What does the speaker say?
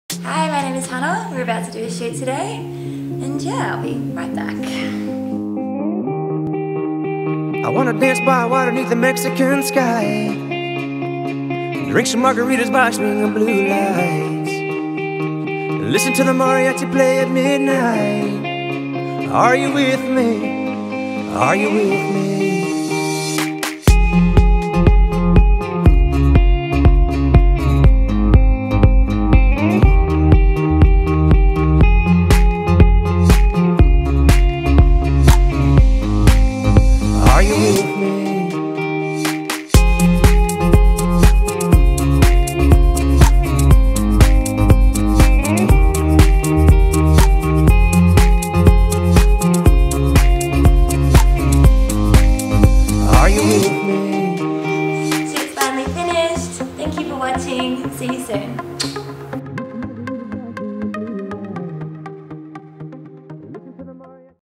Hi, my name is Hannah. We're about to do a shoot today, and yeah, I'll be right back. I wanna dance by water beneath the Mexican sky, drink some margaritas by swinging blue lights, listen to the mariachi play at midnight. Are you with me? Are you with me?